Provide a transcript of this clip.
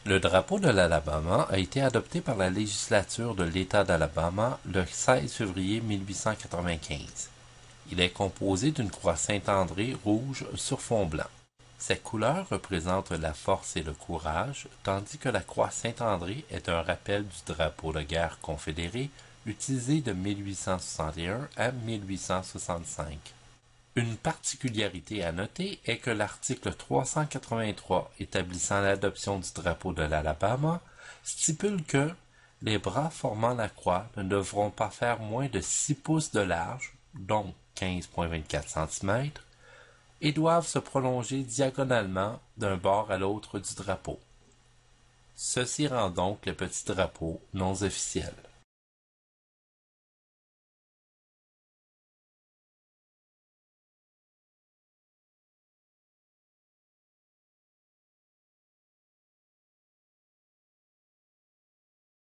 Le drapeau de l'Alabama a été adopté par la législature de l'État d'Alabama le 16 février 1895. Il est composé d'une croix Saint-André rouge sur fond blanc. Ces couleurs représentent la force et le courage, tandis que la croix Saint-André est un rappel du drapeau de guerre confédéré utilisé de 1861 à 1865. Une particularité à noter est que l'article 383 établissant l'adoption du drapeau de l'Alabama stipule que les bras formant la croix ne devront pas faire moins de 6 pouces de large, donc 15,24 cm, et doivent se prolonger diagonalement d'un bord à l'autre du drapeau. Ceci rend donc le petit drapeau non officiel.